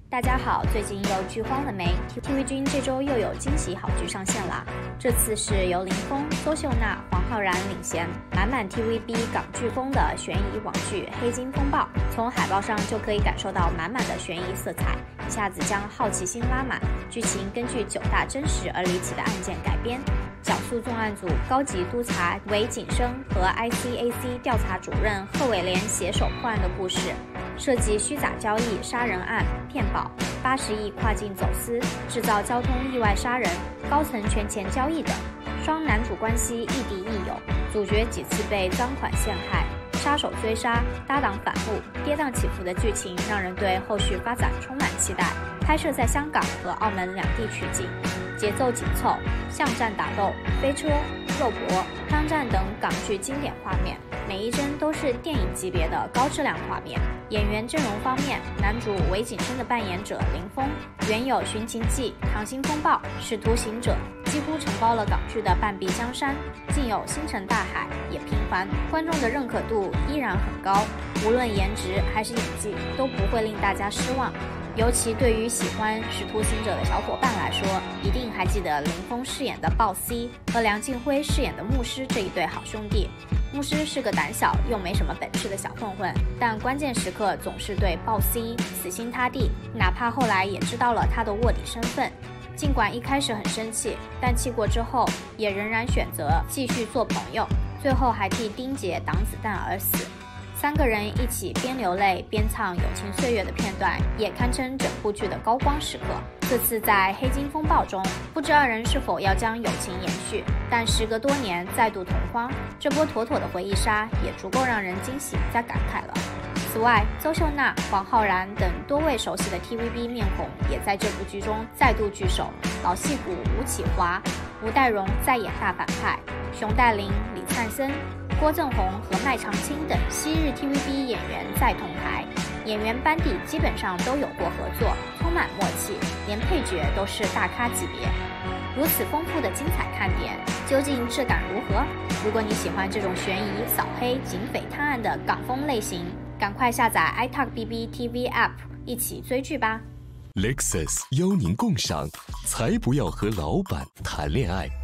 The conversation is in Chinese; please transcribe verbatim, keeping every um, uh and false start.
大家好，最近又剧荒了没 ？T V 君这周又有惊喜好剧上线啦！这次是由林峰、邹秀娜、黄浩然领衔，满满 T V B 港剧风的悬疑网剧《黑金风暴》。从海报上就可以感受到满满的悬疑色彩，一下子将好奇心拉满。剧情根据九大真实而离奇的案件改编，讲述重案组高级督察韦景生和 I C A C 调查主任贺伟廉携手破案的故事。涉及虚假交易、杀人案、骗保、八十亿跨境走私、制造交通意外杀人、高层权钱交易等，双男主关系亦敌亦友，主角几次被赃款陷害，杀手追杀，搭档反目，跌宕起伏的剧情让人对后续发展充满期待。拍摄在香港和澳门两地取景，节奏紧凑，巷战打斗、飞车、肉搏、枪战等港剧经典画面，每一帧都是电影级别的高质量画面。演员阵容方面，男主韦景生的扮演者林峰，原有《寻秦记》《溏心风暴》《使徒行者》，几乎承包了港剧的半壁江山，竟有《星辰大海》也平凡，观众的认可度依然很高，无论颜值还是演技都不会令大家失望。尤其对于喜欢《使徒行者》的小伙伴来说，一定还记得林峰饰演的鲍 C 和梁静辉饰演的牧师这一对好兄弟。牧师是个胆小又没什么本事的小混混，但关键时刻总是对鲍 C 死心塌地，哪怕后来也知道了他的卧底身份。尽管一开始很生气，但气过之后也仍然选择继续做朋友，最后还替丁姐挡子弹而死。三个人一起边流泪边唱友情岁月的片段，也堪称整部剧的高光时刻。这次在黑金风暴中，不知二人是否要将友情延续，但时隔多年再度同框，这波妥妥的回忆杀也足够让人惊喜加感慨了。此外，邹秀娜、黄浩然等多位熟悉的 T V B 面孔也在这部剧中再度聚首，老戏骨吴启华、吴岱融再演大反派，熊黛林、李灿森、郭正红和麦长青等昔日 T V B 演员再同台，演员班底基本上都有过合作，充满默契，连配角都是大咖级别。如此丰富的精彩看点，究竟质感如何？如果你喜欢这种悬疑、扫黑、警匪探案的港风类型，赶快下载 iTalk B B T V App 一起追剧吧。 Lexus 邀您共赏，才不要和老板谈恋爱。